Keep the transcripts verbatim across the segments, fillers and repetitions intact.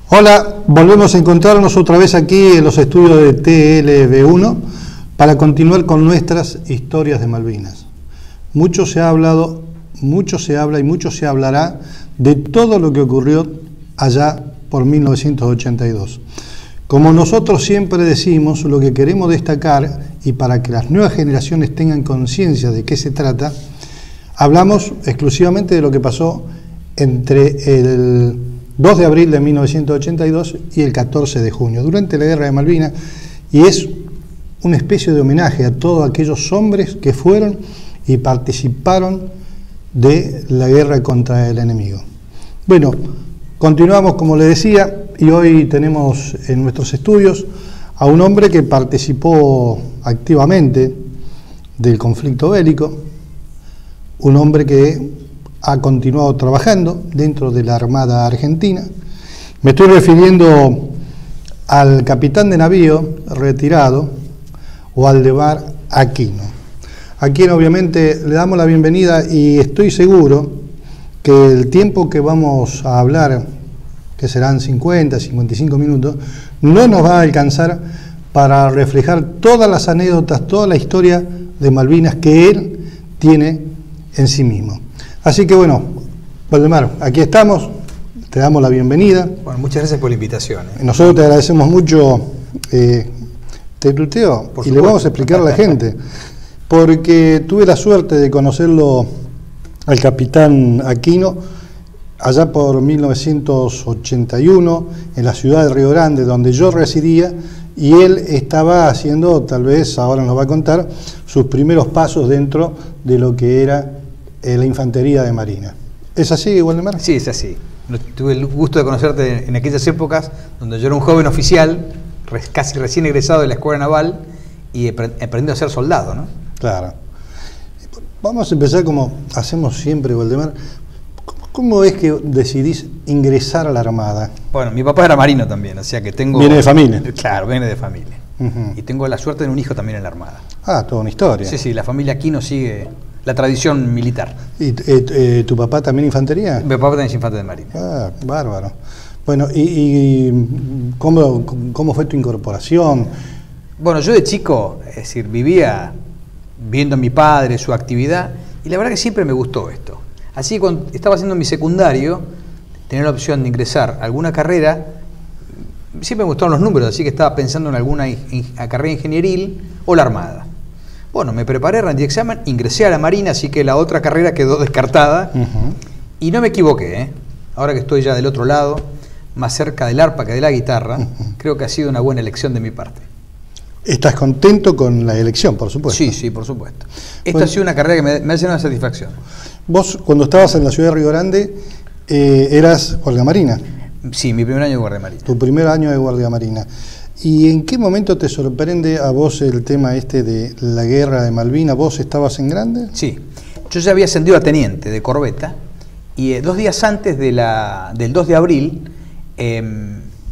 Hola, volvemos a encontrarnos otra vez aquí en los estudios de T L V uno para continuar con nuestras historias de Malvinas. Mucho se ha hablado, mucho se habla y mucho se hablará de todo lo que ocurrió allá por mil novecientos ochenta y dos. Como nosotros siempre decimos, lo que queremos destacar, y para que las nuevas generaciones tengan conciencia de qué se trata, hablamos exclusivamente de lo que pasó entre el dos de abril de mil novecientos ochenta y dos y el catorce de junio, durante la Guerra de Malvinas, y es una especie de homenaje a todos aquellos hombres que fueron y participaron de la guerra contra el enemigo. Bueno, continuamos como le decía, y hoy tenemos en nuestros estudios a un hombre que participó activamente del conflicto bélico, un hombre que ha continuado trabajando dentro de la Armada Argentina. Me estoy refiriendo al capitán de navío retirado, Waldemar Aquino. A quien obviamente le damos la bienvenida y estoy seguro que el tiempo que vamos a hablar, que serán cincuenta, cincuenta y cinco minutos, no nos va a alcanzar para reflejar todas las anécdotas, toda la historia de Malvinas que él tiene en sí mismo. Así que bueno, Waldemar, aquí estamos, te damos la bienvenida. Bueno, muchas gracias por la invitación. ¿eh? Nosotros te agradecemos mucho, eh, te tuteo, y supuesto, le vamos a explicar a la gente, porque tuve la suerte de conocerlo al capitán Aquino allá por mil novecientos ochenta y uno, en la ciudad de Río Grande, donde yo residía, y él estaba haciendo, tal vez ahora nos va a contar, sus primeros pasos dentro de lo que era la infantería de marina. ¿Es así, Waldemar? Sí, es así. Tuve el gusto de conocerte en aquellas épocas donde yo era un joven oficial, casi recién egresado de la Escuela Naval y aprendiendo a ser soldado, ¿no? Claro. Vamos a empezar como hacemos siempre, Waldemar. ¿Cómo es que decidís ingresar a la Armada? Bueno, mi papá era marino también, o sea que tengo... ¿Viene de familia? Claro, viene de familia. Uh-huh. Y tengo la suerte de un hijo también en la Armada. Ah, toda una historia. Sí, sí, la familia Aquino sigue la tradición militar. ¿Y eh, eh, tu papá también infantería? Mi papá también es infante de marina. Ah, bárbaro. Bueno, ¿y, y cómo, cómo fue tu incorporación? Bueno, yo de chico, es decir, vivía viendo a mi padre, su actividad, y la verdad que siempre me gustó esto. Así que cuando estaba haciendo mi secundario, tenía la opción de ingresar a alguna carrera, siempre me gustaron los números, así que estaba pensando en alguna in, in, carrera ingenieril o la Armada. Bueno, me preparé, rendí examen, ingresé a la Marina, así que la otra carrera quedó descartada. Uh-huh. Y no me equivoqué, ¿eh? Ahora que estoy ya del otro lado, más cerca del arpa que de la guitarra, uh-huh, creo que ha sido una buena elección de mi parte. ¿Estás contento con la elección, por supuesto? Sí, sí, por supuesto. Esta bueno, ha sido una carrera que me, me ha llenado de satisfacción. Vos, cuando estabas en la ciudad de Río Grande, eh, eras guardia marina. Sí, mi primer año de guardia marina. Tu primer año de guardia marina. ¿Y en qué momento te sorprende a vos el tema este de la guerra de Malvinas? ¿Vos estabas en Grande? Sí, yo ya había ascendido a teniente de corbeta y eh, dos días antes de la, del dos de abril eh,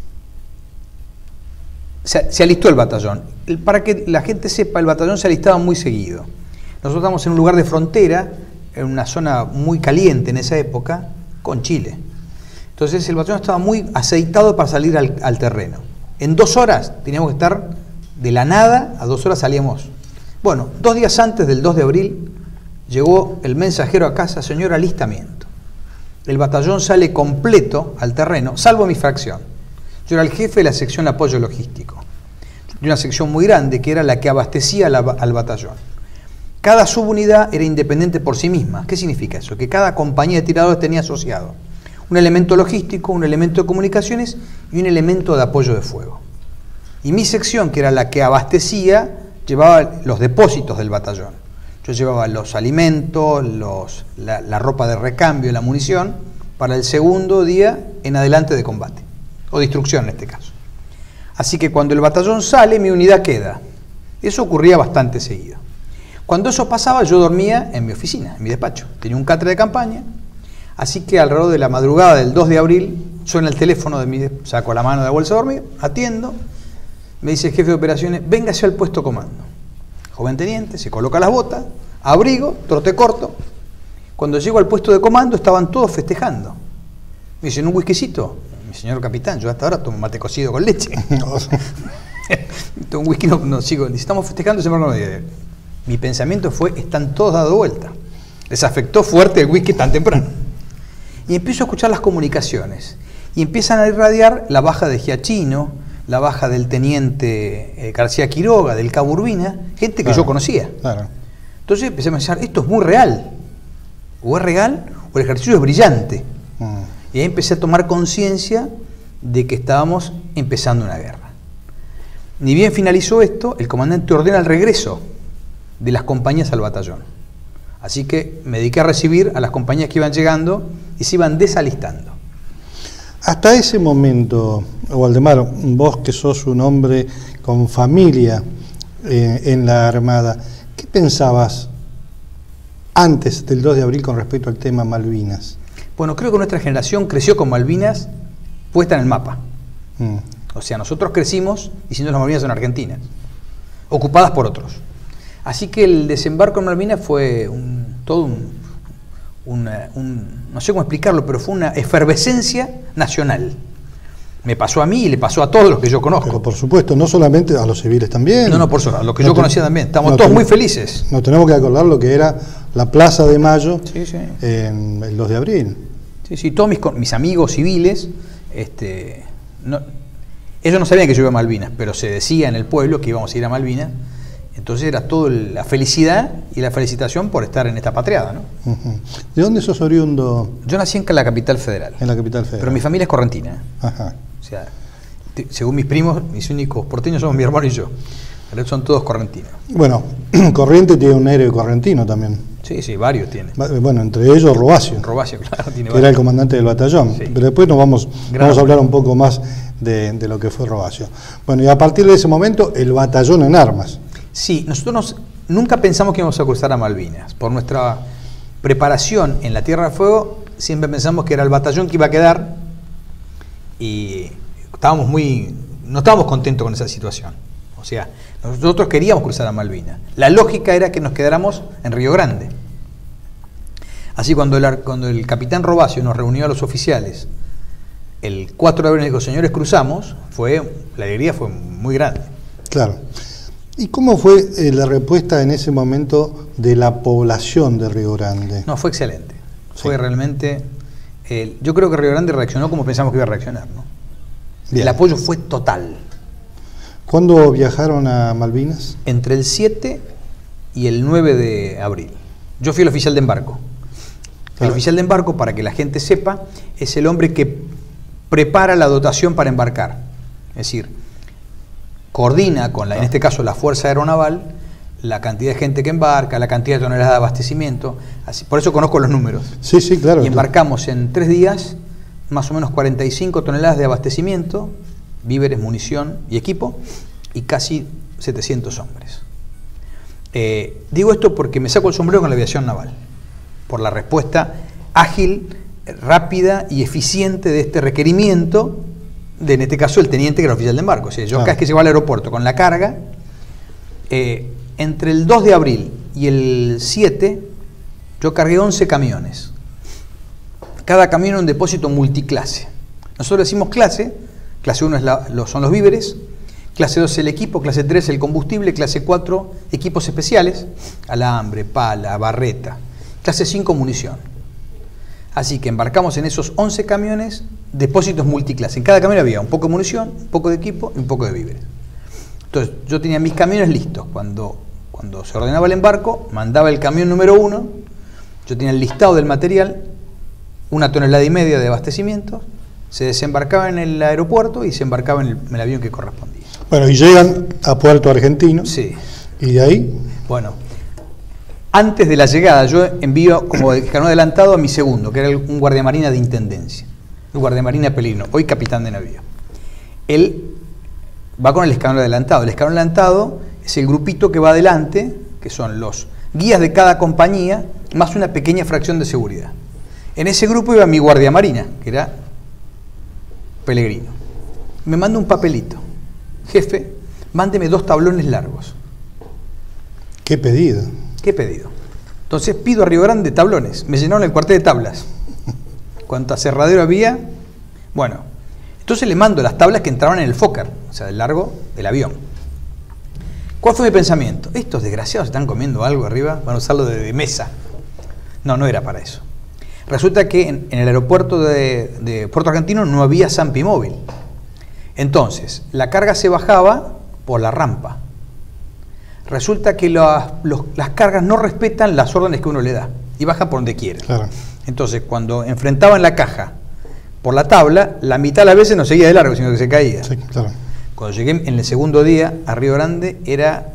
se, se alistó el batallón. El, para que la gente sepa, el batallón se alistaba muy seguido. Nosotros estamos en un lugar de frontera, en una zona muy caliente en esa época, con Chile. Entonces el batallón estaba muy aceitado para salir al, al terreno. En dos horas teníamos que estar de la nada, a dos horas salíamos. Bueno, dos días antes del dos de abril llegó el mensajero a casa, señor, alistamiento. El batallón sale completo al terreno, salvo mi fracción. Yo era el jefe de la sección de apoyo logístico, de una sección muy grande que era la que abastecía la, al batallón. Cada subunidad era independiente por sí misma. ¿Qué significa eso? Que cada compañía de tiradores tenía asociado un elemento logístico, un elemento de comunicaciones y un elemento de apoyo de fuego. Y mi sección, que era la que abastecía, llevaba los depósitos del batallón. Yo llevaba los alimentos, los, la, la ropa de recambio y la munición para el segundo día en adelante de combate, o de instrucción en este caso. Así que cuando el batallón sale, mi unidad queda. Eso ocurría bastante seguido. Cuando eso pasaba, yo dormía en mi oficina, en mi despacho. Tenía un catre de campaña. Así que alrededor de la madrugada del dos de abril suena el teléfono de mi, saco la mano de la bolsa de dormir, atiendo, me dice el jefe de operaciones, véngase al puesto comando. Joven teniente, se coloca las botas, abrigo, trote corto. Cuando llego al puesto de comando estaban todos festejando. Me dicen, ¿un whiskycito? señor capitán, yo hasta ahora tomo mate cocido con leche. Un whisky no, no sigo, estamos festejando ese marco. Mi pensamiento fue, están todos dando vuelta. Les afectó fuerte el whisky tan temprano. Y empiezo a escuchar las comunicaciones. Y empiezan a irradiar la baja de Giachino, la baja del teniente eh, García Quiroga, del Cabo Urbina, gente que claro, yo conocía. Claro. Entonces empecé a pensar, esto es muy real. O es real, o el ejercicio es brillante. Mm. Y ahí empecé a tomar conciencia de que estábamos empezando una guerra. Ni bien finalizó esto, el comandante ordena el regreso de las compañías al batallón. Así que me dediqué a recibir a las compañías que iban llegando y se iban desalistando. Hasta ese momento, Waldemar, vos que sos un hombre con familia eh, en la Armada, ¿qué pensabas antes del dos de abril con respecto al tema Malvinas? Bueno, creo que nuestra generación creció con Malvinas puesta en el mapa. Mm. O sea, nosotros crecimos diciendo que las Malvinas son argentinas, ocupadas por otros. Así que el desembarco en Malvinas fue un, todo un, un, un, no sé cómo explicarlo, pero fue una efervescencia nacional. Me pasó a mí y le pasó a todos los que yo conozco. Pero por supuesto, no solamente a los civiles también. No, no, por supuesto, a los que no yo te, conocía también. Estamos no todos te, muy felices. Nos tenemos que acordar lo que era la Plaza de Mayo sí, sí. en el dos de abril. Sí, sí, todos mis, mis amigos civiles, este, no, ellos no sabían que yo iba a Malvinas, pero se decía en el pueblo que íbamos a ir a Malvinas. Entonces era toda la felicidad y la felicitación por estar en esta patriada, ¿no? Uh-huh. ¿De dónde sos oriundo? Yo nací en la capital federal. En la capital federal. Pero mi familia es correntina. Ajá. O sea, te, según mis primos, mis únicos porteños somos mi hermano y yo. Pero son todos correntinos. Bueno, Corriente tiene un héroe correntino también. Sí, sí, varios tiene. Bueno, entre ellos Robacio. Robacio, claro. Tiene que varios. Era el comandante del batallón. Sí. Pero después nos vamos, vamos a hablar un poco más de, de lo que fue Robacio. Bueno, y a partir de ese momento, el batallón en armas. Sí, nosotros nos, nunca pensamos que íbamos a cruzar a Malvinas. Por nuestra preparación en la Tierra del Fuego, siempre pensamos que era el batallón que iba a quedar y estábamos muy, no estábamos contentos con esa situación. O sea, nosotros queríamos cruzar a Malvinas. La lógica era que nos quedáramos en Río Grande. Así cuando el, cuando el capitán Robacio nos reunió a los oficiales el cuatro de abril y dijo, señores, cruzamos, fue, la alegría fue muy grande. Claro. ¿Y cómo fue eh, la respuesta en ese momento de la población de Río Grande? No, fue excelente. Sí. Fue realmente... Eh, yo creo que Río Grande reaccionó como pensamos que iba a reaccionar, ¿no? El apoyo fue total. ¿Cuándo viajaron a Malvinas? Entre el siete y el nueve de abril. Yo fui el oficial de embarco. Claro. El oficial de embarco, para que la gente sepa, es el hombre que prepara la dotación para embarcar. Es decir, coordina con, la, en este caso, la Fuerza Aeronaval, la cantidad de gente que embarca, la cantidad de toneladas de abastecimiento. Así, por eso conozco los números. Sí, sí, claro. Y embarcamos claro. en tres días más o menos cuarenta y cinco toneladas de abastecimiento, víveres, munición y equipo, y casi setecientos hombres. Eh, digo esto porque me saco el sombrero con la aviación naval, por la respuesta ágil, rápida y eficiente de este requerimiento, de, en este caso, el teniente que era oficial de embarco. O sea, yo claro. cada vez que llegó al aeropuerto con la carga, eh, entre el dos de abril y el siete, yo cargué once camiones. Cada camión era un depósito multiclase. Nosotros decimos clase, clase uno es la, lo, son los víveres, clase dos el equipo, clase tres el combustible, clase cuatro equipos especiales, alambre, pala, barreta, clase cinco munición. Así que embarcamos en esos once camiones, depósitos multiclase. En cada camión había un poco de munición, un poco de equipo y un poco de víveres. Entonces yo tenía mis camiones listos. Cuando, cuando se ordenaba el embarco, mandaba el camión número uno, yo tenía el listado del material, una tonelada y media de abastecimiento, se desembarcaba en el aeropuerto y se embarcaba en el, en el avión que correspondía. Bueno, y llegan a Puerto Argentino. Sí. ¿Y de ahí? Bueno, antes de la llegada yo envío como escalón adelantado a mi segundo, que era el, un guardiamarina de intendencia, un guardiamarina Pellegrino, hoy capitán de navío. Él va con el escalón adelantado. El escalón adelantado es el grupito que va adelante, que son los guías de cada compañía, más una pequeña fracción de seguridad. En ese grupo iba mi guardia marina, que era Pellegrino. Me manda un papelito. Jefe, mándeme dos tablones largos. ¿Qué pedido? ¿Qué pedido? Entonces pido a Río Grande tablones. Me llenaron el cuartel de tablas. ¿Cuánto aserradero había? Bueno, Entonces le mando las tablas que entraban en el Fokker, o sea, del largo del avión. ¿Cuál fue mi pensamiento? Estos desgraciados están comiendo algo arriba, van a usarlo de, de mesa. No, no era para eso. Resulta que en, en el aeropuerto de, de Puerto Argentino no había Zampi móvil. Entonces, la carga se bajaba por la rampa. Resulta que la, los, las cargas no respetan las órdenes que uno le da y baja por donde quiere. Claro. Entonces, cuando enfrentaban la caja por la tabla, la mitad de las veces no seguía de largo, sino que se caía. Sí, claro. Cuando llegué en el segundo día a Río Grande, era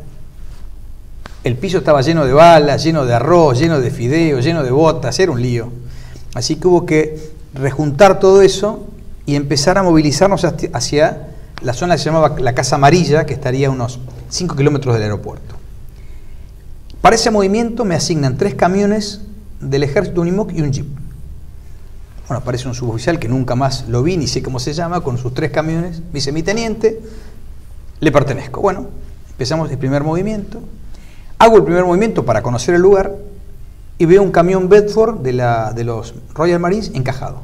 el piso estaba lleno de balas, lleno de arroz, lleno de fideos, lleno de botas, era un lío. Así que hubo que rejuntar todo eso y empezar a movilizarnos hacia, hacia la zona que se llamaba la Casa Amarilla, que estaría a unos cinco kilómetros del aeropuerto. Para ese movimiento me asignan tres camiones del ejército, un I M O C y un jeep. Bueno, aparece un suboficial que nunca más lo vi, ni sé cómo se llama, con sus tres camiones. Me dice, mi teniente, le pertenezco. Bueno, empezamos el primer movimiento. Hago el primer movimiento para conocer el lugar y veo un camión Bedford de, la, de los Royal Marines encajado.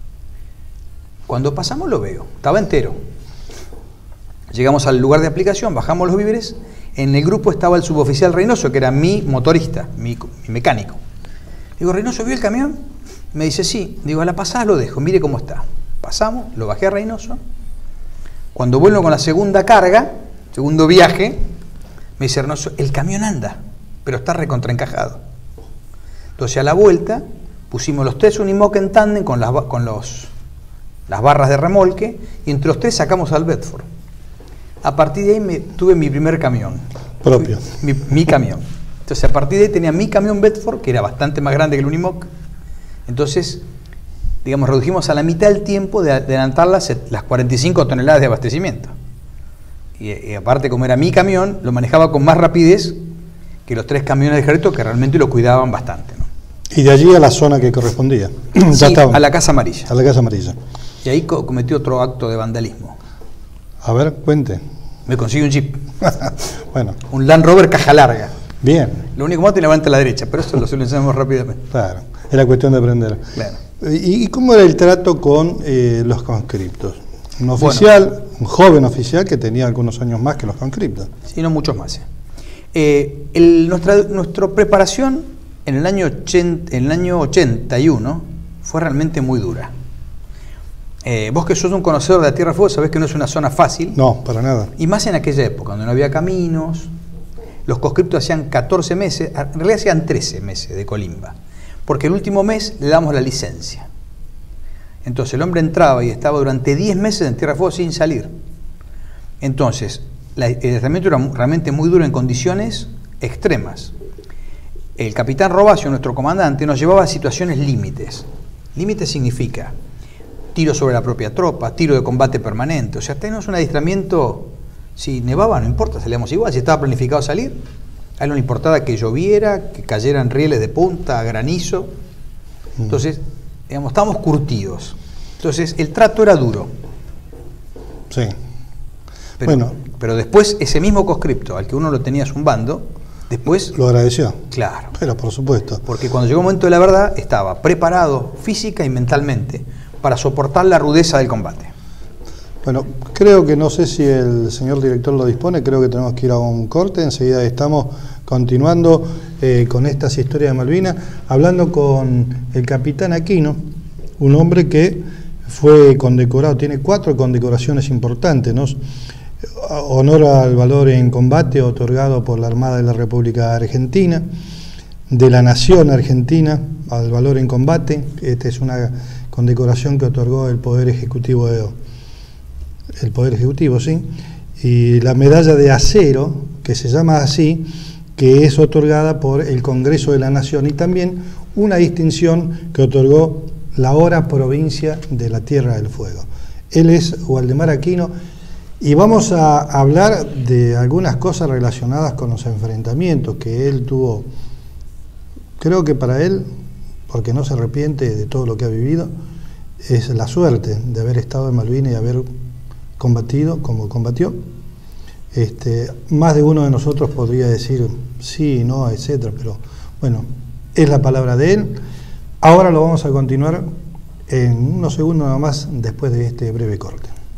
Cuando pasamos lo veo, estaba entero. Llegamos al lugar de aplicación, bajamos los víveres. En el grupo estaba el suboficial Reynoso, que era mi motorista, mi, mi mecánico. Digo, ¿Reynoso vio el camión? Me dice, sí. Digo, a la pasada lo dejo, mire cómo está. Pasamos, lo bajé a Reynoso. Cuando vuelvo con la segunda carga, segundo viaje, me dice Reynoso, el camión anda, pero está recontraencajado. Entonces a la vuelta pusimos los tres un I M O C en tándem con, las, con los, las barras de remolque y entre los tres sacamos al Bedford. A partir de ahí me, tuve mi primer camión. Propio. Mi, mi camión. Entonces a partir de ahí tenía mi camión Bedford, que era bastante más grande que el un I M O C. Entonces, digamos, redujimos a la mitad el tiempo de adelantar las, las cuarenta y cinco toneladas de abastecimiento. Y, y aparte, como era mi camión, lo manejaba con más rapidez que los tres camiones de ejército que realmente lo cuidaban bastante, ¿no? Y de allí a la zona que correspondía. Sí, ya estaba. A la Casa Amarilla. A la Casa Amarilla. Y ahí co cometí otro acto de vandalismo. A ver, cuente. Me conseguí un jeep. Bueno. Un Land Rover caja larga. Bien. Lo único malo te levanta a la derecha, pero eso lo solucionamos rápidamente. Claro, era cuestión de aprender. Claro. ¿Y, y cómo era el trato con eh, los conscriptos? Un oficial, bueno, un joven oficial que tenía algunos años más que los conscriptos. Sí, no muchos más. ¿eh? Eh, el, nuestra, nuestra preparación en el, año ochenta, en el año ochenta y uno fue realmente muy dura. Eh, vos que sos un conocedor de la Tierra del Fuego sabés que no es una zona fácil. No, para nada. Y más en aquella época, donde no había caminos. Los conscriptos hacían catorce meses, en realidad hacían trece meses de colimba, porque el último mes le damos la licencia. Entonces el hombre entraba y estaba durante diez meses en Tierra del Fuego sin salir. Entonces, la, el entrenamiento era realmente muy duro en condiciones extremas. El capitán Robacio, nuestro comandante, nos llevaba a situaciones límites. Límites significa tiro sobre la propia tropa, tiro de combate permanente. O sea, tenemos un adiestramiento. Si nevaba, no importa, salíamos igual. Si estaba planificado salir, a él no le importaba que lloviera, que cayeran rieles de punta, granizo. Entonces, digamos, estábamos curtidos. Entonces, el trato era duro. Sí. Pero, bueno. Pero después, ese mismo conscripto, al que uno lo tenía zumbando, después... Lo agradeció. Claro. Pero, por supuesto. Porque cuando llegó el momento de la verdad, estaba preparado física y mentalmente para soportar la rudeza del combate. Bueno, creo que no sé si el señor director lo dispone, creo que tenemos que ir a un corte, enseguida estamos continuando eh, con estas historias de Malvinas, hablando con el capitán Aquino, un hombre que fue condecorado, tiene cuatro condecoraciones importantes, ¿no? Honor al valor en combate otorgado por la Armada de la República Argentina, de la Nación Argentina al valor en combate, esta es una condecoración que otorgó el Poder Ejecutivo de el Poder Ejecutivo, sí, y la medalla de acero, que se llama así, que es otorgada por el Congreso de la Nación, y también una distinción que otorgó la hora provincia de la Tierra del Fuego. Él es Waldemar Aquino, y vamos a hablar de algunas cosas relacionadas con los enfrentamientos que él tuvo. Creo que para él, porque no se arrepiente de todo lo que ha vivido, es la suerte de haber estado en Malvinas y haber combatido como combatió. Este, más de uno de nosotros podría decir sí, no, etcétera, pero bueno, es la palabra de él. Ahora lo vamos a continuar en unos segundos nada más después de este breve corte.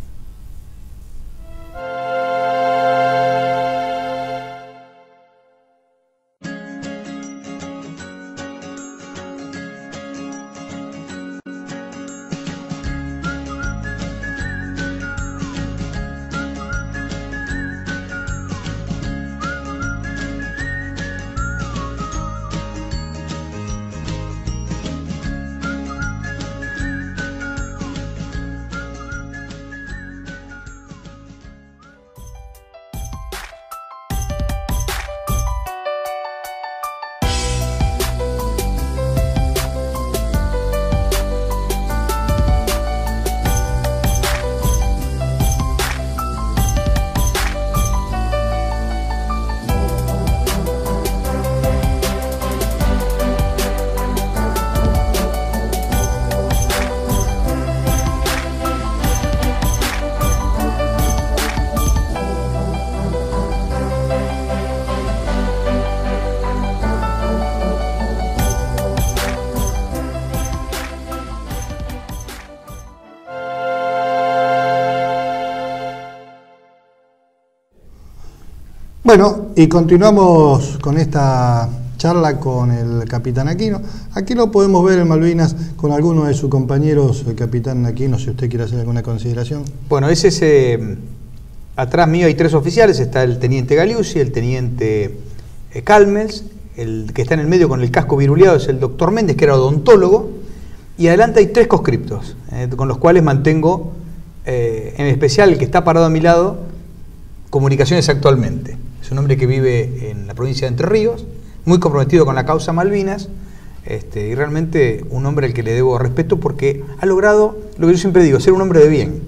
Bueno, y continuamos con esta charla con el capitán Aquino. Aquí lo podemos ver en Malvinas con alguno de sus compañeros, el capitán Aquino, si usted quiere hacer alguna consideración. Bueno, ese es, eh, atrás mío hay tres oficiales, está el teniente Galiusi, el teniente eh, Calmels, el que está en el medio con el casco viruleado es el doctor Méndez, que era odontólogo, y adelante hay tres conscriptos, eh, con los cuales mantengo, eh, en especial el que está parado a mi lado, comunicaciones actualmente. Es un hombre que vive en la provincia de Entre Ríos, muy comprometido con la causa Malvinas, este, y realmente un hombre al que le debo respeto porque ha logrado, lo que yo siempre digo, ser un hombre de bien.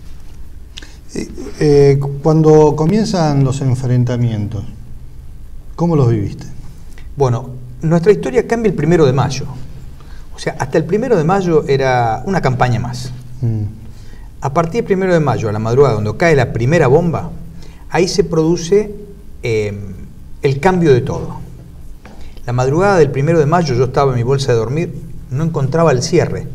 Eh, eh, cuando comienzan los enfrentamientos, ¿cómo los viviste? Bueno, nuestra historia cambia el primero de mayo. O sea, hasta el primero de mayo era una campaña más. Mm. A partir del primero de mayo, a la madrugada, cuando cae la primera bomba, ahí se produce eh, el cambio de todo. La madrugada del primero de mayo yo estaba en mi bolsa de dormir, no encontraba el cierre.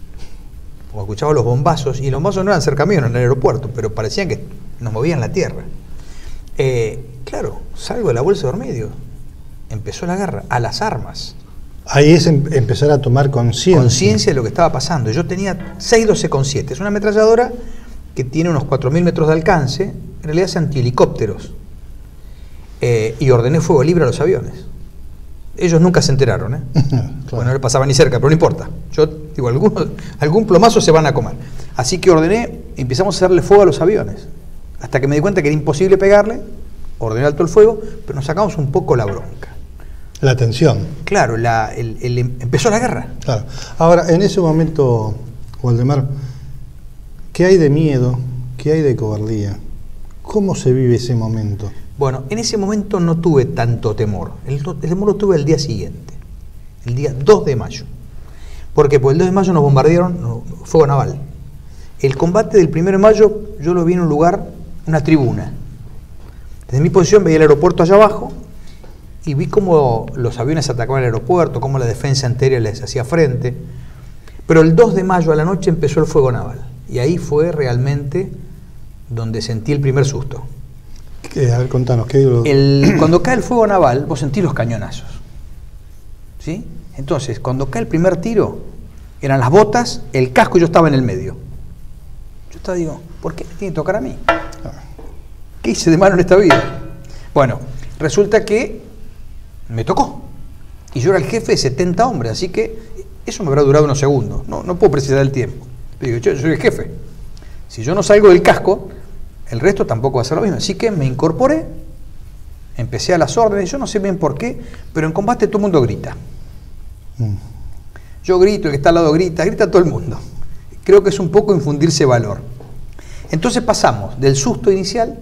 O escuchaba los bombazos, y los bombazos no eran cerca mío, en el aeropuerto, pero parecían que nos movían la tierra. Eh, claro, salgo de la bolsa de dormir y digo, empezó la guerra, a las armas. Ahí es em empezar a tomar conciencia. Conciencia de lo que estaba pasando. Yo tenía seis doce con siete, es una ametralladora que tiene unos cuatro mil metros de alcance, en realidad es antihelicópteros. Eh, y ordené fuego libre a los aviones. Ellos nunca se enteraron, ¿eh? Claro. Bueno, no le pasaba ni cerca, pero no importa. Yo digo, algunos, algún plomazo se van a comer. Así que ordené, empezamos a hacerle fuego a los aviones. Hasta que me di cuenta que era imposible pegarle, ordené alto el fuego, pero nos sacamos un poco la bronca. La tensión. Claro, la, el, el, empezó la guerra. Claro. Ahora, en ese momento, Waldemar, ¿qué hay de miedo? ¿Qué hay de cobardía? ¿Cómo se vive ese momento? Bueno, en ese momento no tuve tanto temor. El, el temor lo tuve el día siguiente, el día dos de mayo. ¿Por qué? Porque el dos de mayo nos bombardearon, no, fuego naval. El combate del primero de mayo yo lo vi en un lugar, una tribuna. Desde mi posición veía el aeropuerto allá abajo y vi cómo los aviones atacaban el aeropuerto, cómo la defensa aérea les hacía frente. Pero el dos de mayo a la noche empezó el fuego naval. Y ahí fue realmente donde sentí el primer susto. ¿Qué? A ver, contanos. ¿qué? El, cuando cae el fuego naval, vos sentís los cañonazos. ¿Sí? Entonces, cuando cae el primer tiro, eran las botas, el casco y yo estaba en el medio. Yo estaba, digo, ¿por qué me tiene que tocar a mí? ¿Qué hice de malo en esta vida? Bueno, resulta que me tocó. Y yo era el jefe de setenta hombres, así que eso me habrá durado unos segundos. No, no puedo precisar el tiempo. Pero digo, yo, yo soy el jefe. Si yo no salgo del casco, el resto tampoco va a ser lo mismo. Así que me incorporé, empecé a las órdenes, yo no sé bien por qué, pero en combate todo el mundo grita. Mm. Yo grito, el que está al lado grita, grita todo el mundo. Creo que es un poco infundirse valor. Entonces pasamos del susto inicial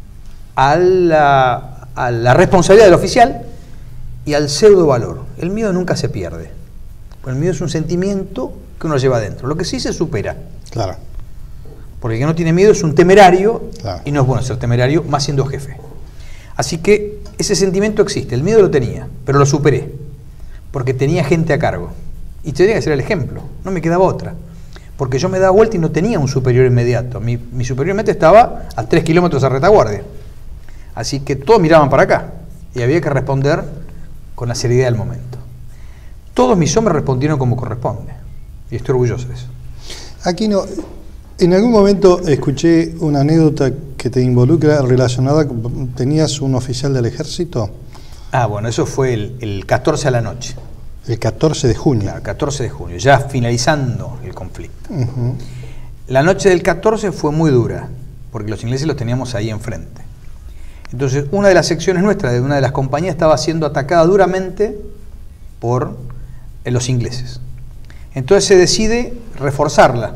a la, a la responsabilidad del oficial y al pseudo valor. El miedo nunca se pierde. El miedo es un sentimiento que uno lleva adentro. Lo que sí se supera. Claro. Porque el que no tiene miedo es un temerario, claro. Y no es bueno ser temerario, más siendo jefe. Así que ese sentimiento existe, el miedo lo tenía, pero lo superé, porque tenía gente a cargo. Y tenía que ser el ejemplo, no me quedaba otra. Porque yo me daba vuelta y no tenía un superior inmediato. Mi, mi superior inmediato estaba a tres kilómetros de retaguardia. Así que todos miraban para acá, y había que responder con la seriedad del momento. Todos mis hombres respondieron como corresponde, y estoy orgulloso de eso. Aquino, en algún momento escuché una anécdota que te involucra relacionada con, ¿tenías un oficial del ejército? Ah, bueno, eso fue el, el catorce a la noche. El catorce de junio. Claro, catorce de junio, ya finalizando el conflicto. Uh-huh. La noche del catorce fue muy dura, porque los ingleses los teníamos ahí enfrente. Entonces, una de las secciones nuestras, de una de las compañías, estaba siendo atacada duramente por eh, los ingleses. Entonces se decide reforzarla.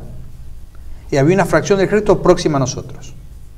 Y había una fracción del ejército próxima a nosotros.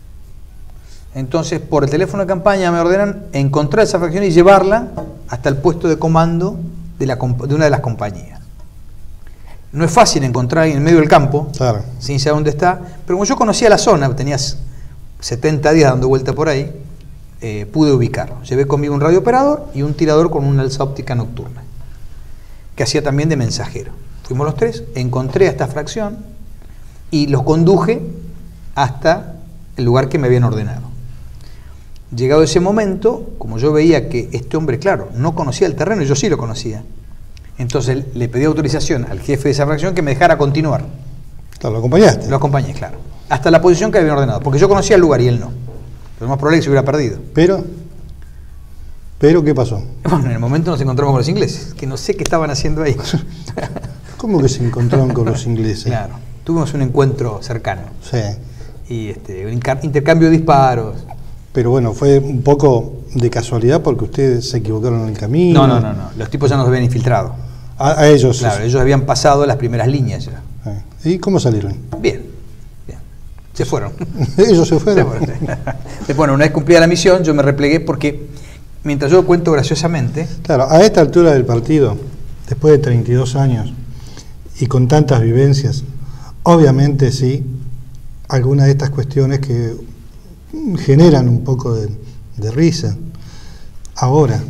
Entonces, por el teléfono de campaña me ordenan encontrar esa fracción y llevarla hasta el puesto de comando de, la, de una de las compañías. No es fácil encontrar en el medio del campo, claro, sin saber dónde está, pero como yo conocía la zona, tenías setenta días dando vuelta por ahí, eh, pude ubicarlo. Llevé conmigo un radiooperador y un tirador con una alza óptica nocturna, que hacía también de mensajero. Fuimos los tres, encontré a esta fracción y los conduje hasta el lugar que me habían ordenado. Llegado ese momento, como yo veía que este hombre, claro, no conocía el terreno y yo sí lo conocía, entonces le pedí autorización al jefe de esa fracción que me dejara continuar. Claro, ¿lo acompañaste? Lo acompañé, claro. Hasta la posición que habían ordenado, porque yo conocía el lugar y él no. Pero lo más probable es que se hubiera perdido. Pero, pero ¿qué pasó? Bueno, en el momento nos encontramos con los ingleses, que no sé qué estaban haciendo ahí. ¿Cómo que se encontraron con los ingleses? Claro, tuvimos un encuentro cercano. Sí. Y este, un intercambio de disparos. Pero bueno, fue un poco de casualidad porque ustedes se equivocaron en el camino. No, no, no, no. Los tipos ya nos habían infiltrado. A, a ellos. Claro, ellos habían pasado las primeras líneas ya. ¿Y cómo salieron? Bien, bien. Se fueron. Ellos se fueron. Se fueron. Bueno, una vez cumplida la misión, yo me replegué porque, mientras yo lo cuento graciosamente... Claro, a esta altura del partido, después de treinta y dos años y con tantas vivencias, obviamente sí, algunas de estas cuestiones que generan un poco de, de risa. Ahora,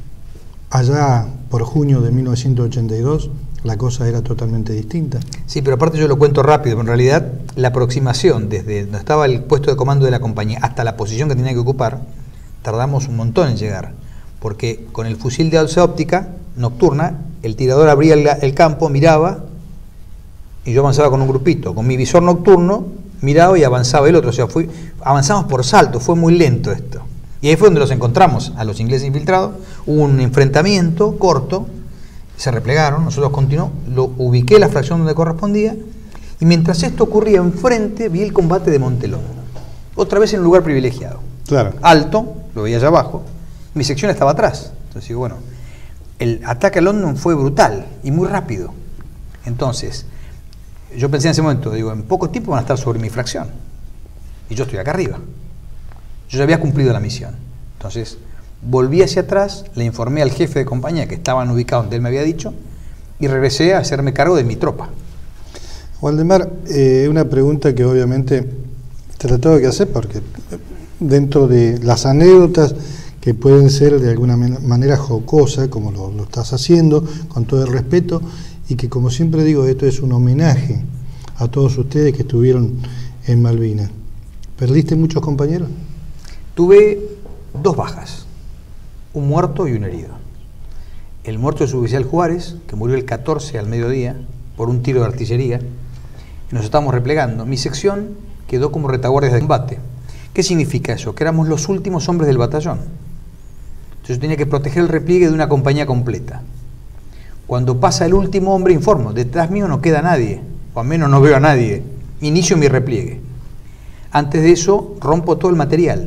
allá por junio de mil novecientos ochenta y dos, la cosa era totalmente distinta. Sí, pero aparte yo lo cuento rápido, pero en realidad la aproximación desde donde estaba el puesto de comando de la compañía hasta la posición que tenía que ocupar, tardamos un montón en llegar, porque con el fusil de alza óptica nocturna, el tirador abría el, el campo, miraba, y yo avanzaba con un grupito, con mi visor nocturno, miraba y avanzaba el otro, o sea, fui, avanzamos por salto, fue muy lento esto. Y ahí fue donde los encontramos, a los ingleses infiltrados, hubo un enfrentamiento corto, se replegaron, nosotros continuamos, lo ubiqué la fracción donde correspondía, y mientras esto ocurría enfrente, vi el combate de Montelón, otra vez en un lugar privilegiado. Claro. Alto, lo veía allá abajo, mi sección estaba atrás, entonces digo, bueno, el ataque a London fue brutal y muy rápido, entonces... Yo pensé en ese momento, digo, en poco tiempo van a estar sobre mi fracción. Y yo estoy acá arriba. Yo ya había cumplido la misión. Entonces, volví hacia atrás, le informé al jefe de compañía que estaban ubicados donde él me había dicho, y regresé a hacerme cargo de mi tropa. Waldemar, eh, una pregunta que obviamente te la tengo que hacer porque dentro de las anécdotas que pueden ser de alguna manera jocosa, como lo, lo estás haciendo, con todo el respeto, y que como siempre digo, esto es un homenaje a todos ustedes que estuvieron en Malvinas. ¿Perdiste muchos compañeros? Tuve dos bajas, un muerto y un herido. El muerto es el suboficial Juárez, que murió el catorce al mediodía por un tiro de artillería, y nos estábamos replegando. Mi sección quedó como retaguardia de combate. ¿Qué significa eso? Que éramos los últimos hombres del batallón. Entonces yo tenía que proteger el repliegue de una compañía completa. Cuando pasa el último hombre, informo, detrás mío no queda nadie, o al menos no veo a nadie, inicio mi repliegue. Antes de eso, rompo todo el material.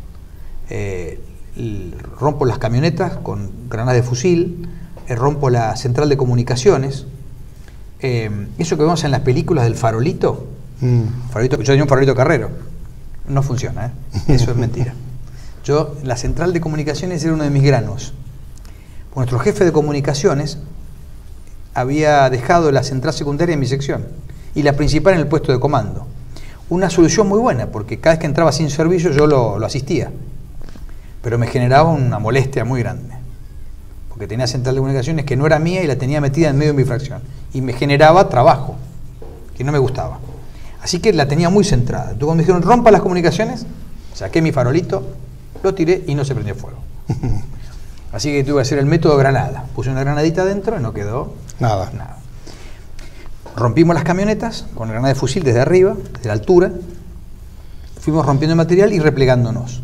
Eh, rompo las camionetas con granadas de fusil, eh, rompo la central de comunicaciones. Eh, eso que vemos en las películas del farolito, mm. farolito yo tenía un farolito carrero, no funciona, ¿eh? Eso es mentira. Yo, la central de comunicaciones era uno de mis granos. Nuestro jefe de comunicaciones había dejado la central secundaria en mi sección y la principal en el puesto de comando. Una solución muy buena, porque cada vez que entraba sin servicio yo lo, lo asistía, pero me generaba una molestia muy grande, porque tenía central de comunicaciones que no era mía y la tenía metida en medio de mi fracción, y me generaba trabajo, que no me gustaba. Así que la tenía muy centrada. Entonces cuando me dijeron rompa las comunicaciones, saqué mi farolito, lo tiré y no se prendió fuego. Así que tuve que hacer el método granada. Puse una granadita adentro y no quedó nada. nada. Rompimos las camionetas con granada de fusil desde arriba, desde la altura. Fuimos rompiendo el material y replegándonos.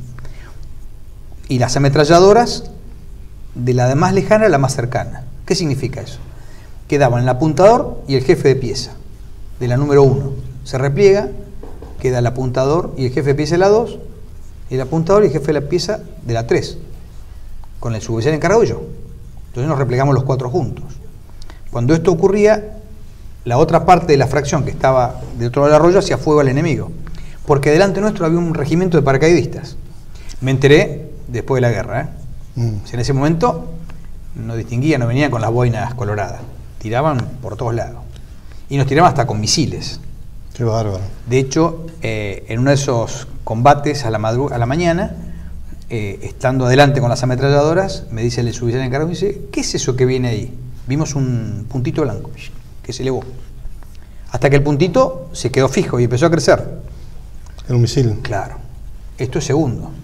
Y las ametralladoras, de la de más lejana a la más cercana. ¿Qué significa eso? Quedaban el apuntador y el jefe de pieza, de la número uno. Se repliega, queda el apuntador y el jefe de pieza de la dos, y el apuntador y el jefe de la pieza de la tres. Con el suboficial encargado y yo. Entonces nos replegamos los cuatro juntos. Cuando esto ocurría, la otra parte de la fracción que estaba del otro lado del arroyo hacía fuego al enemigo, porque delante nuestro había un regimiento de paracaidistas. Me enteré después de la guerra, ¿eh? Mm. O sea, en ese momento no distinguía, no venían con las boinas coloradas, tiraban por todos lados. Y nos tiraban hasta con misiles. Qué bárbaro. De hecho, eh, en uno de esos combates a la, a la mañana, Eh, estando adelante con las ametralladoras, me dice el suboficial encargado, me dice, ¿qué es eso que viene ahí? Vimos un puntito blanco que se elevó, hasta que el puntito se quedó fijo y empezó a crecer. Era un misil. Claro, esto es segundo.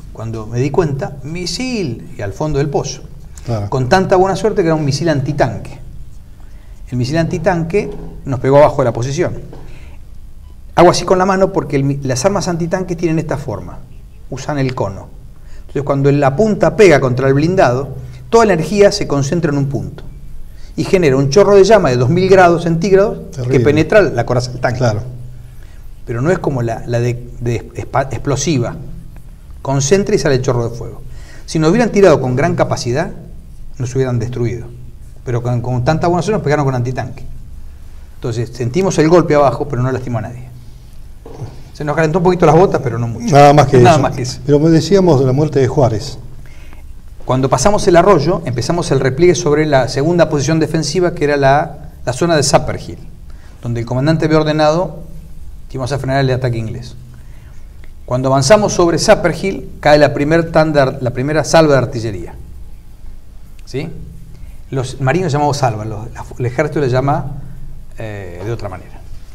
Cuando me di cuenta, misil, y al fondo del pozo. Claro. Con tanta buena suerte que era un misil antitanque. El misil antitanque nos pegó abajo de la posición. Hago así con la mano porque el, las armas antitanques tienen esta forma, usan el cono. Entonces cuando la punta pega contra el blindado, toda la energía se concentra en un punto y genera un chorro de llama de dos mil grados centígrados Terrible. que penetra la coraza del tanque. Claro. Pero no es como la, la de, de explosiva, concentra y sale el chorro de fuego. Si nos hubieran tirado con gran capacidad, nos hubieran destruido. Pero con, con tanta buena suerte nos pegaron con antitanque. Entonces sentimos el golpe abajo, pero no lastimó a nadie. Se nos calentó un poquito las botas, pero no mucho. Nada más que, Nada eso. Más que eso. Pero me decíamos de la muerte de Juárez. Cuando pasamos el arroyo, empezamos el repliegue sobre la segunda posición defensiva, que era la, la zona de Sapper Hill, donde el comandante había ordenado que íbamos a frenar el ataque inglés. Cuando avanzamos sobre Sapper Hill, cae la, primer tanda, la primera salva de artillería. ¿Sí? Los marinos llamamos salva, los, el ejército le llama eh, de otra manera.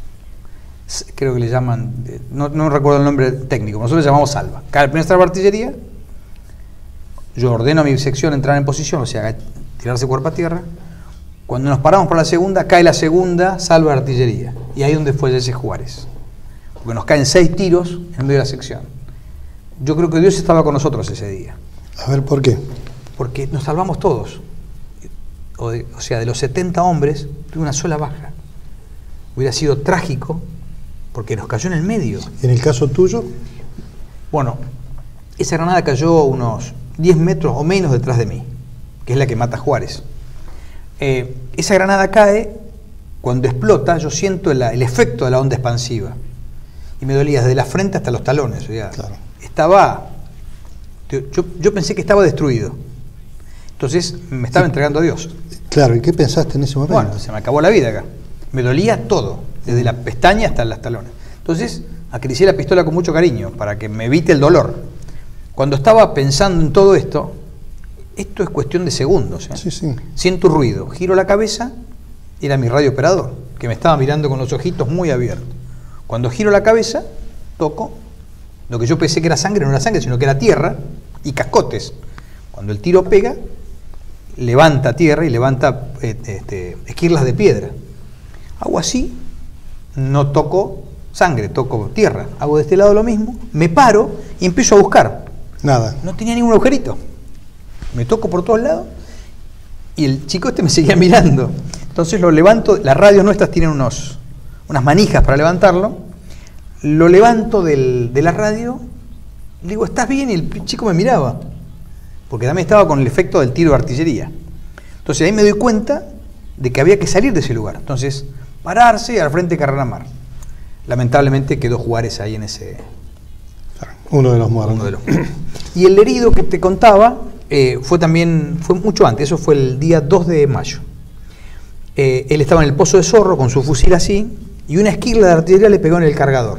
Creo que le llaman, no, no recuerdo el nombre técnico, nosotros le llamamos salva. Cae la primera salva de artillería, yo ordeno a mi sección entrar en posición, o sea, tirarse cuerpo a tierra. Cuando nos paramos para la segunda, cae la segunda salva de artillería. Y ahí es donde fue ese Juárez. Porque nos caen seis tiros en medio de la sección. Yo creo que Dios estaba con nosotros ese día. A ver, ¿por qué? Porque nos salvamos todos. O, de, o sea, de los setenta hombres, tuve una sola baja. Hubiera sido trágico, porque nos cayó en el medio. ¿Y en el caso tuyo? Bueno, esa granada cayó unos diez metros o menos detrás de mí, que es la que mata a Juárez. Eh, esa granada cae, cuando explota, yo siento el, el efecto de la onda expansiva. Y me dolía desde la frente hasta los talones. O sea, claro. Estaba... Yo, yo pensé que estaba destruido. Entonces me estaba entregando a Dios. Claro, ¿y qué pensaste en ese momento? Bueno, se me acabó la vida acá. Me dolía todo, desde la pestaña hasta los talones. Entonces acaricié la pistola con mucho cariño para que me evite el dolor. Cuando estaba pensando en todo esto, esto es cuestión de segundos. ¿eh? Sí, sí. Siento ruido, giro la cabeza, era mi radiooperador, que me estaba mirando con los ojitos muy abiertos. Cuando giro la cabeza, toco, lo que yo pensé que era sangre no era sangre, sino que era tierra y cascotes. Cuando el tiro pega, levanta tierra y levanta eh, este, esquirlas de piedra. Hago así, no toco sangre, toco tierra. Hago de este lado lo mismo, me paro y empiezo a buscar. Nada. No tenía ningún agujerito. Me toco por todos lados y el chico este me seguía mirando. Entonces lo levanto, las radios nuestras tienen unos, unas manijas para levantarlo. Lo levanto del, de la radio, le digo, ¿estás bien? Y el chico me miraba, porque también estaba con el efecto del tiro de artillería. Entonces ahí me doy cuenta de que había que salir de ese lugar. Entonces, pararse y al frente Carranamar. Lamentablemente quedó Juárez ahí en ese... Uno de los muertos. Uno de los... Y el herido que te contaba eh, fue también, fue mucho antes, eso fue el día dos de mayo. Eh, él estaba en el Pozo de Zorro con su fusil así, y una esquirla de artillería le pegó en el cargador.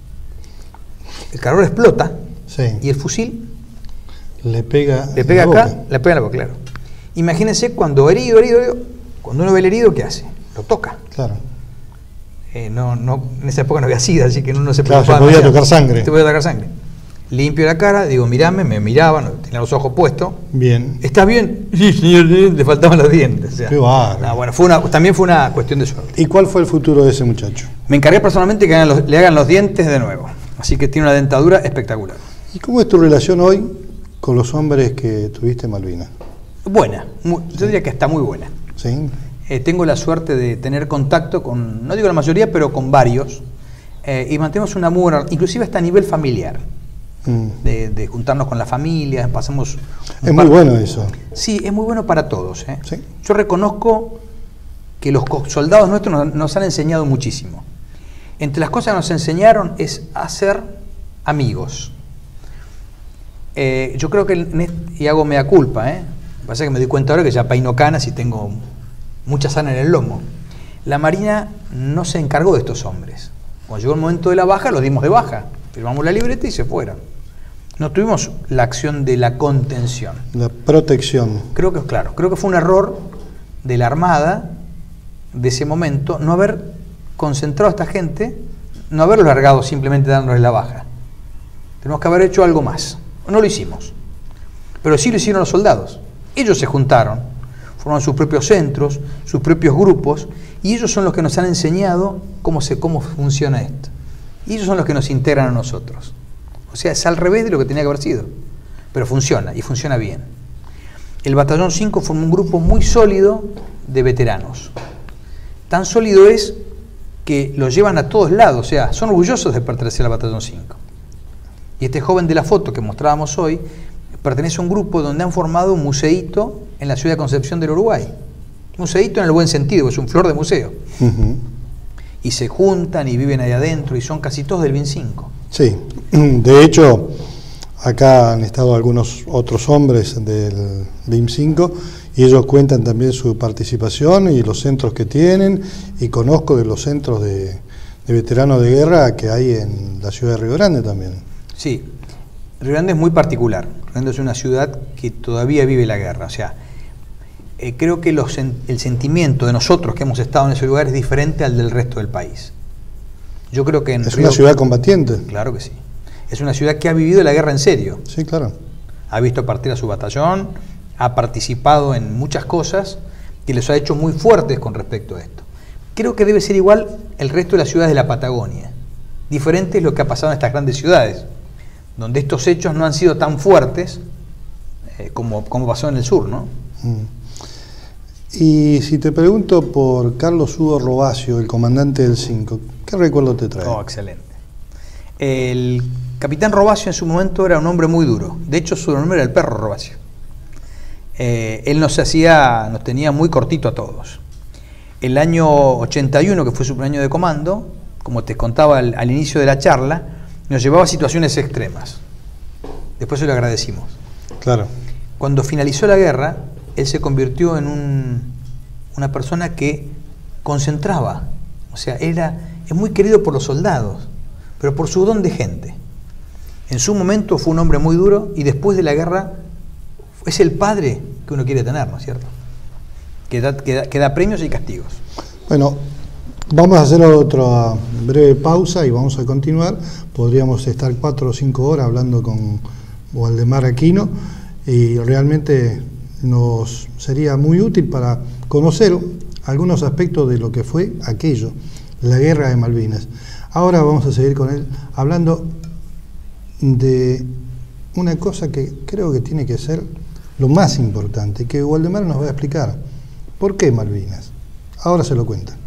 El cargador explota, sí. Y el fusil le pega, le pega acá, boca. le pega en la boca, claro. Imagínense cuando herido, herido, herido, cuando uno ve el herido, ¿qué hace? Lo toca. Claro. Eh, no, no, en esa época no había sida, así que uno no se claro, preocupaba. Se podía tocar sangre. Se podía tocar sangre. Limpio la cara, digo, mirame, me miraban, tenía los ojos puestos. Bien. ¿Estás bien? Sí, señor, le faltaban los dientes. O sea, qué bárbaro. No, bueno, fue una, también fue una cuestión de suerte. ¿Y cuál fue el futuro de ese muchacho? Me encargué personalmente que hagan los, le hagan los dientes de nuevo. Así que tiene una dentadura espectacular. ¿Y cómo es tu relación hoy con los hombres que tuviste en Malvinas? Buena, muy, yo diría que está muy buena. Sí. Eh, tengo la suerte de tener contacto con, no digo la mayoría, pero con varios. Eh, y mantenemos una muy buena, inclusive hasta a nivel familiar. De, de juntarnos con la familia, pasamos... Es muy bueno eso. Sí, es muy bueno para todos. ¿eh? ¿Sí? Yo reconozco que los soldados nuestros nos, nos han enseñado muchísimo. Entre las cosas que nos enseñaron es a ser amigos. Eh, yo creo que, y hago mea culpa, ¿eh? Lo que pasa es que me doy cuenta ahora que ya peino canas y tengo mucha sana en el lomo. La Marina no se encargó de estos hombres. Cuando llegó el momento de la baja, los dimos de baja. Firmamos la libreta y se fueron. No tuvimos la acción de la contención. La protección. Creo que, claro, creo que fue un error de la Armada de ese momento no haber concentrado a esta gente, no haberlo largado simplemente dándoles la baja. Tenemos que haber hecho algo más. No lo hicimos, pero sí lo hicieron los soldados. Ellos se juntaron, formaron sus propios centros, sus propios grupos, y ellos son los que nos han enseñado cómo, se, cómo funciona esto. Y ellos son los que nos integran a nosotros. O sea, es al revés de lo que tenía que haber sido, pero funciona, y funciona bien. El Batallón cinco forma un grupo muy sólido de veteranos. Tan sólido es que lo llevan a todos lados, o sea, son orgullosos de pertenecer al Batallón cinco. Y este joven de la foto que mostrábamos hoy pertenece a un grupo donde han formado un museíto en la ciudad de Concepción del Uruguay. Museíto en el buen sentido, es un flor de museo. Uh-huh. Y se juntan y viven ahí adentro y son casi todos del B I M cinco. Sí, de hecho, acá han estado algunos otros hombres del B I M cinco y ellos cuentan también su participación y los centros que tienen, y conozco de los centros de, de veteranos de guerra que hay en la ciudad de Río Grande también. Sí, Río Grande es muy particular. Río Grande es una ciudad que todavía vive la guerra. O sea, eh, creo que los, el sentimiento de nosotros que hemos estado en ese lugar es diferente al del resto del país. Yo creo que en es Río, una ciudad combatiente. Claro que sí. Es una ciudad que ha vivido la guerra en serio. Sí, claro. Ha visto partir a su batallón, ha participado en muchas cosas que les ha hecho muy fuertes con respecto a esto. Creo que debe ser igual el resto de las ciudades de la Patagonia. Diferente es lo que ha pasado en estas grandes ciudades, donde estos hechos no han sido tan fuertes eh, como, como pasó en el sur, ¿no? Mm. Y si te pregunto por Carlos Hugo Robacio, el comandante del cinco, ¿qué recuerdo te trae? Oh, excelente. El capitán Robacio en su momento era un hombre muy duro. De hecho, su nombre era el perro Robacio. Eh, él nos hacía, nos tenía muy cortito a todos. El año ochenta y uno, que fue su primer año de comando, como te contaba al, al inicio de la charla, nos llevaba a situaciones extremas. Después se lo agradecimos. Claro. Cuando finalizó la guerra, él se convirtió en un, una persona que concentraba. O sea, era, es muy querido por los soldados, pero por su don de gente. En su momento fue un hombre muy duro y después de la guerra es el padre que uno quiere tener, ¿no es cierto? Que da, que da, que da premios y castigos. Bueno, vamos a hacer otra breve pausa y vamos a continuar. Podríamos estar cuatro o cinco horas hablando con Waldemar Aquino y realmente nos sería muy útil para conocer algunos aspectos de lo que fue aquello, la guerra de Malvinas. Ahora vamos a seguir con él hablando de una cosa que creo que tiene que ser lo más importante, que Waldemar nos va a explicar. ¿Por qué Malvinas? Ahora se lo cuenta.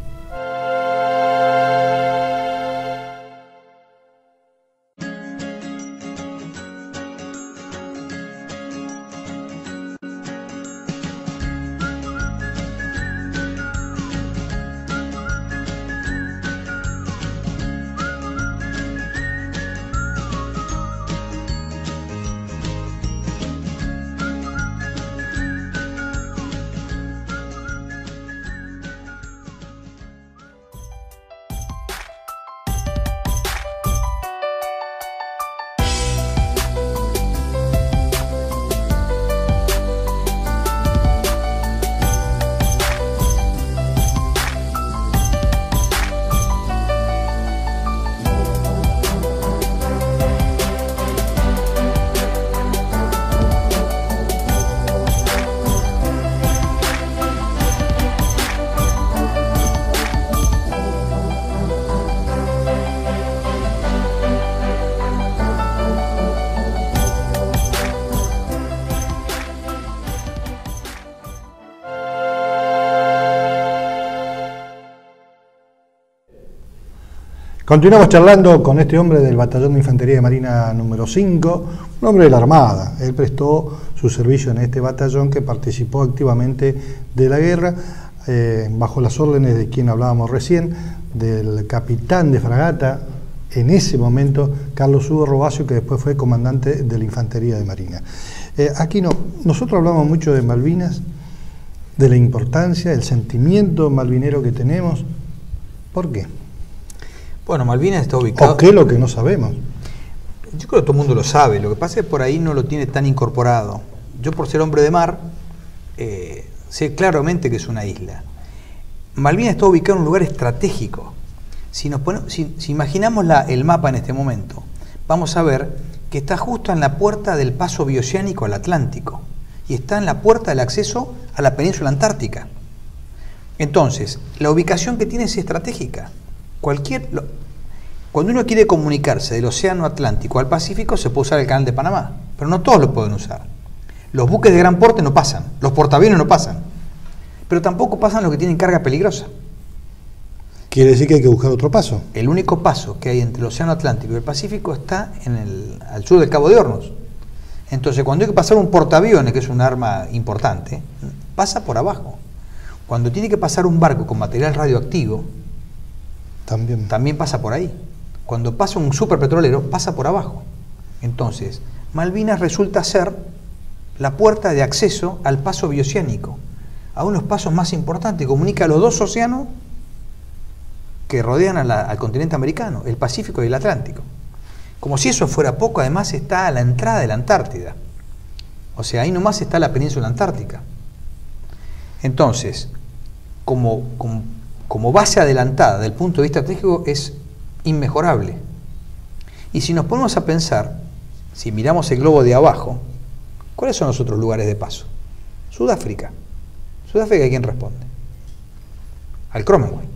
Continuamos charlando con este hombre del Batallón de Infantería de Marina número cinco, un hombre de la Armada. Él prestó su servicio en este batallón que participó activamente de la guerra, eh, bajo las órdenes de quien hablábamos recién, del capitán de fragata, en ese momento, Carlos Hugo Robacio, que después fue comandante de la Infantería de Marina. Eh, aquí no, nosotros hablamos mucho de Malvinas, de la importancia, del sentimiento malvinero que tenemos. ¿Por qué? Bueno, Malvinas está ubicado... ¿O qué es lo que no sabemos? Yo creo que todo el mundo lo sabe, lo que pasa es que por ahí no lo tiene tan incorporado. Yo, por ser hombre de mar, eh, sé claramente que es una isla. Malvinas está ubicado en un lugar estratégico. Si, nos ponemos, si, si imaginamos la, el mapa en este momento, vamos a ver que está justo en la puerta del paso bioceánico al Atlántico y está en la puerta del acceso a la península antártica. Entonces, la ubicación que tiene es estratégica. Cualquier, lo, cuando uno quiere comunicarse del océano Atlántico al Pacífico, se puede usar el canal de Panamá, pero no todos lo pueden usar. Los buques de gran porte no pasan, los portaaviones no pasan, pero tampoco pasan los que tienen carga peligrosa. Quiere decir que hay que buscar otro paso. El único paso que hay entre el océano Atlántico y el Pacífico está en el, al sur del Cabo de Hornos. Entonces, cuando hay que pasar un portaaviones, que es un arma importante, pasa por abajo. Cuando tiene que pasar un barco con material radioactivo, también, también pasa por ahí. Cuando pasa un superpetrolero, pasa por abajo. Entonces, Malvinas resulta ser la puerta de acceso al paso bioceánico, a uno de los pasos más importantes, comunica a los dos océanos que rodean a la, al continente americano, el Pacífico y el Atlántico. Como si eso fuera poco, además está a la entrada de la Antártida. O sea, ahí nomás está la península antártica. Entonces, como, como, como base adelantada del punto de vista estratégico, es inmejorable. Y si nos ponemos a pensar, si miramos el globo de abajo, ¿cuáles son los otros lugares de paso? Sudáfrica. Sudáfrica, ¿quién responde? Al Cromwell.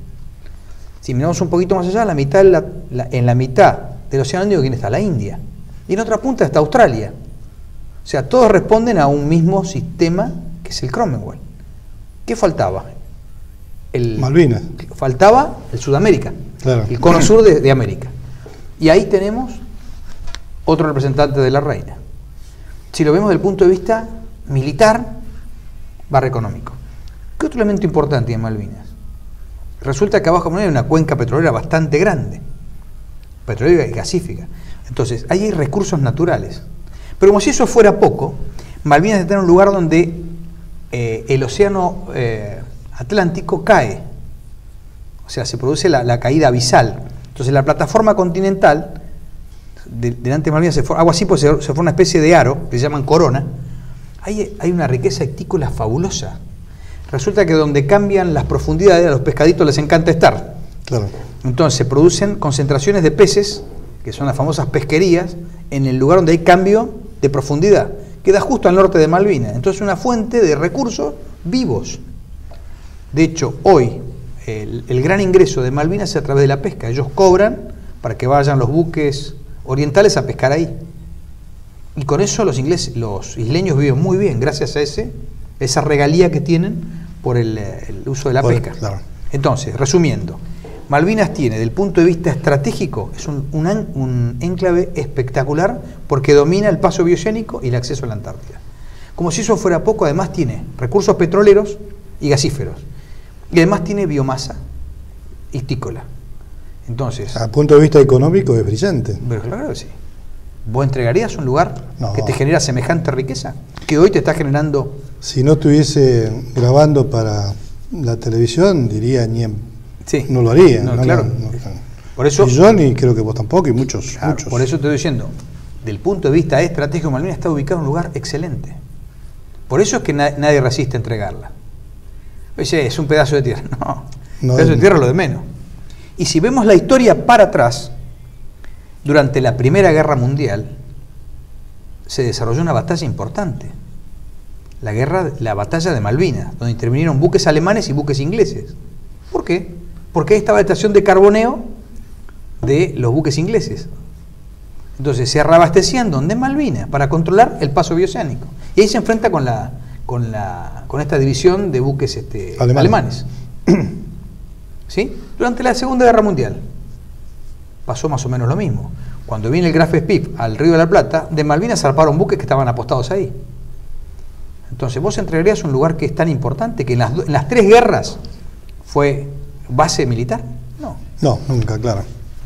Si miramos un poquito más allá, la mitad, la, la, en la mitad del océano Índico, ¿quién está? La India. Y en otra punta está Australia. O sea, todos responden a un mismo sistema que es el Cromwell. ¿Qué faltaba? El, Malvinas. Faltaba el Sudamérica, claro. El cono sur de, de América. Y ahí tenemos otro representante de la reina. Si lo vemos desde el punto de vista militar, barra económico. ¿Qué otro elemento importante en Malvinas? Resulta que abajo hay una cuenca petrolera bastante grande, petrolera y gasífica. Entonces, ahí hay recursos naturales. Pero como si eso fuera poco, Malvinas está en un lugar donde eh, el océano eh, Atlántico cae. O sea, se produce la, la caída abisal. Entonces, la plataforma continental, de, delante de Malvinas, se forma, algo así, pues se, se forma una especie de aro, que se llaman corona. Ahí hay una riqueza ictícola fabulosa. Resulta que donde cambian las profundidades, a los pescaditos les encanta estar. Claro. Entonces se producen concentraciones de peces, que son las famosas pesquerías, en el lugar donde hay cambio de profundidad. Queda justo al norte de Malvinas. Entonces una fuente de recursos vivos. De hecho, hoy el, el gran ingreso de Malvinas es a través de la pesca. Ellos cobran para que vayan los buques orientales a pescar ahí. Y con eso los ingleses, los isleños viven muy bien, gracias a ese, esa regalía que tienen por el, el uso de la por, pesca. Claro. Entonces, resumiendo, Malvinas tiene, desde el punto de vista estratégico, es un, un, un enclave espectacular porque domina el paso bioceánico y el acceso a la Antártida. Como si eso fuera poco, además tiene recursos petroleros y gasíferos. Y además tiene biomasa ictícola. Entonces, a punto de vista económico es brillante. Pero claro que sí. ¿Vos entregarías un lugar no. que te genera semejante riqueza? Que hoy te está generando... Si no estuviese grabando para la televisión, diría ni en... sí. no lo haría. No, no, claro. No, no, no. Por eso, y yo ni creo que vos tampoco, y muchos, claro, muchos. Por eso te estoy diciendo, del punto de vista estratégico, Malvinas está ubicado en un lugar excelente. Por eso es que na nadie resiste a entregarla. Oye, es un pedazo de tierra. No, no un pedazo es... de tierra es lo de menos. Y si vemos la historia para atrás, durante la Primera Guerra Mundial se desarrolló una batalla importante, la guerra, la batalla de Malvinas, donde intervinieron buques alemanes y buques ingleses. ¿Por qué? Porque ahí estaba la estación de carboneo de los buques ingleses. Entonces se reabastecían donde en Malvinas para controlar el paso bioceánico. Y ahí se enfrenta con la con la con esta división de buques este, alemanes. ¿Sí? Durante la Segunda Guerra Mundial pasó más o menos lo mismo. Cuando viene el Graf Spee al Río de la Plata, de Malvinas zarparon buques que estaban apostados ahí. Entonces vos entregarías un lugar que es tan importante que en las, en las tres guerras fue base militar. No. No, nunca, claro.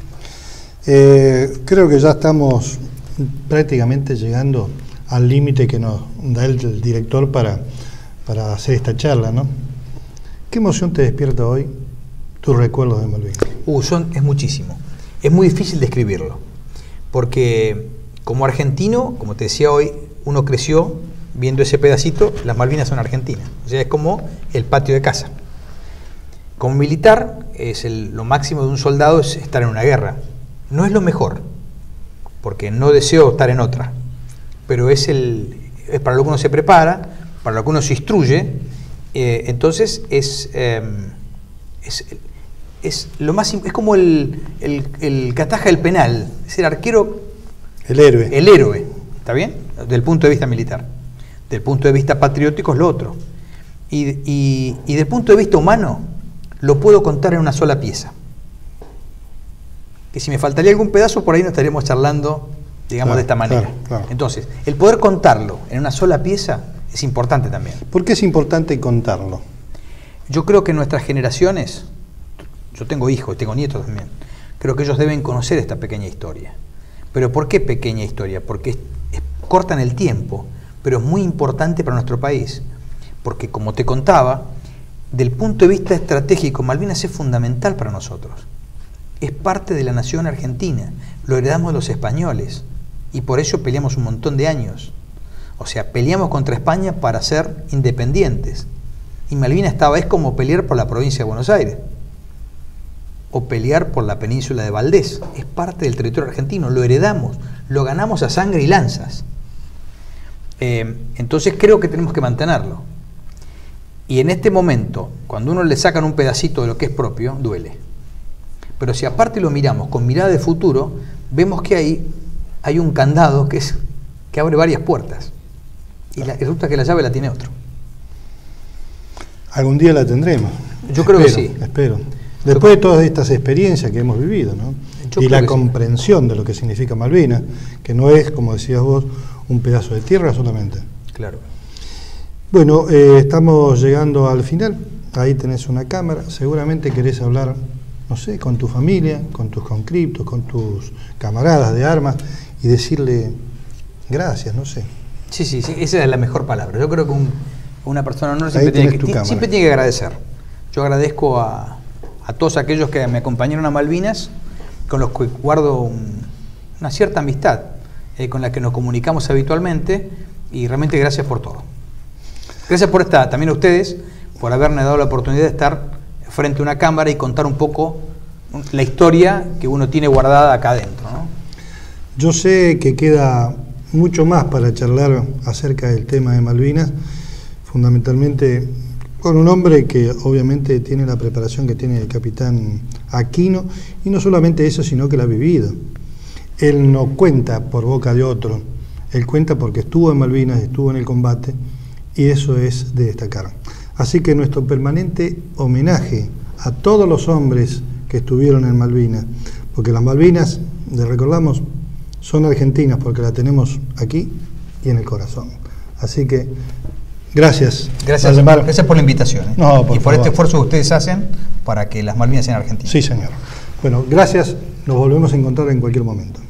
Eh, creo que ya estamos prácticamente llegando al límite que nos da el, el director para, para hacer esta charla, ¿no? ¿Qué emoción te despierta hoy tus recuerdos de Malvinas? Uh, son, es muchísimo. Es muy difícil describirlo, porque como argentino, como te decía hoy, uno creció viendo ese pedacito, las Malvinas son argentinas. O sea, es como el patio de casa. Como militar, es el, lo máximo de un soldado es estar en una guerra. No es lo mejor, porque no deseo estar en otra, pero es, el, es para lo que uno se prepara, para lo que uno se instruye, eh, entonces es, eh, es, es, lo más, es como el, el, el que ataja el penal, es el arquero, el héroe. El héroe, ¿está bien? Desde el punto de vista militar. Del punto de vista patriótico es lo otro. Y, y, y del punto de vista humano, lo puedo contar en una sola pieza. Que si me faltaría algún pedazo, por ahí no estaríamos charlando, digamos, claro, de esta manera. Claro, claro. Entonces, el poder contarlo en una sola pieza es importante también. ¿Por qué es importante contarlo? Yo creo que nuestras generaciones, yo tengo hijos, tengo nietos también, creo que ellos deben conocer esta pequeña historia. ¿Pero por qué pequeña historia? Porque es, es corta en el tiempo, pero es muy importante para nuestro país. Porque, como te contaba, del punto de vista estratégico, Malvinas es fundamental para nosotros. Es parte de la nación argentina, lo heredamos de los españoles, y por eso peleamos un montón de años. O sea, peleamos contra España para ser independientes. Y Malvinas estaba, es como pelear por la provincia de Buenos Aires, o pelear por la península de Valdés. Es parte del territorio argentino, lo heredamos, lo ganamos a sangre y lanzas. Eh, entonces creo que tenemos que mantenerlo. Y en este momento, cuando uno le sacan un pedacito de lo que es propio, duele. Pero si aparte lo miramos con mirada de futuro, vemos que ahí hay un candado que, es, que abre varias puertas. Y la, resulta que la llave la tiene otro. Algún día la tendremos. Yo creo espero, que sí. Espero. Después de todas estas experiencias que hemos vivido, ¿no? Y la comprensión sí. de lo que significa Malvinas, que no es, como decías vos, un pedazo de tierra solamente. Claro. Bueno, eh, estamos llegando al final. Ahí tenés una cámara. Seguramente querés hablar, no sé, con tu familia, con tus conscriptos, con tus camaradas de armas y decirle gracias, no sé. Sí, sí, sí, esa es la mejor palabra. Yo creo que un, una persona no siempre tiene, que, siempre tiene que agradecer. Yo agradezco a, a todos aquellos que me acompañaron a Malvinas, con los que guardo un, una cierta amistad, eh, con la que nos comunicamos habitualmente, y realmente gracias por todo. Gracias por estar, también a ustedes, por haberme dado la oportunidad de estar frente a una cámara y contar un poco la historia que uno tiene guardada acá adentro, ¿no? Yo sé que queda mucho más para charlar acerca del tema de Malvinas, fundamentalmente con un hombre que obviamente tiene la preparación que tiene el capitán Aquino, y no solamente eso, sino que la ha vivido. Él no cuenta por boca de otro, él cuenta porque estuvo en Malvinas, estuvo en el combate, y eso es de destacar. Así que nuestro permanente homenaje a todos los hombres que estuvieron en Malvinas, porque las Malvinas, les recordamos, son argentinas porque las tenemos aquí y en el corazón. Así que, gracias. Gracias, gracias por la invitación, ¿eh? No, por y por favor. este esfuerzo que ustedes hacen para que las Malvinas sean argentinas. Sí, señor. Bueno, gracias. Nos volvemos a encontrar en cualquier momento.